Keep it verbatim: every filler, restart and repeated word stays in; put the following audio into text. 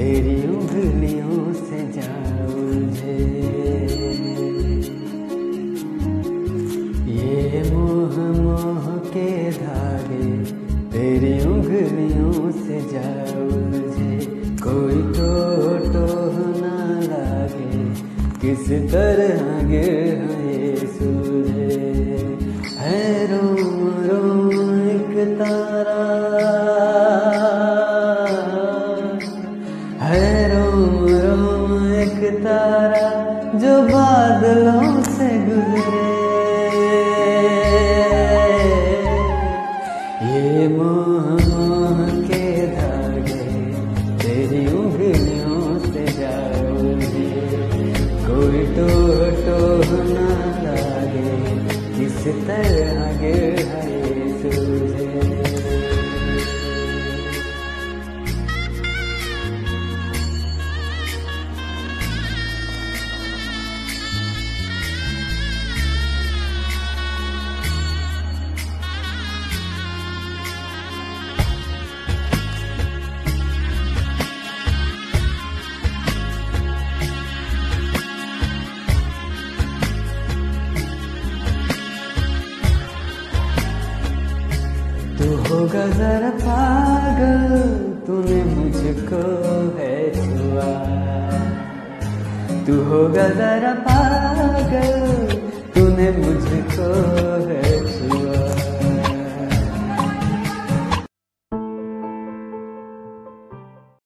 तेरी उंगलियों से जा उलझे। ये मोह मोह के धागे तेरी उंगलियों से जा उलझे। कोई तो टोह ना लागे किस तरह गिर है सूझे। है रोम रोम एक तारा, है रोम रोम एक तारा जो बादलों से गुजरे। ये मोह मोह के धागे तेरी उंगलियों से जा उलझे। कोई टोह टोह ना लागे किस तरह गिर है सूझे। तू होगा जरा पागल, तूने मुझको है छुआ। तू होगा जरा पागल,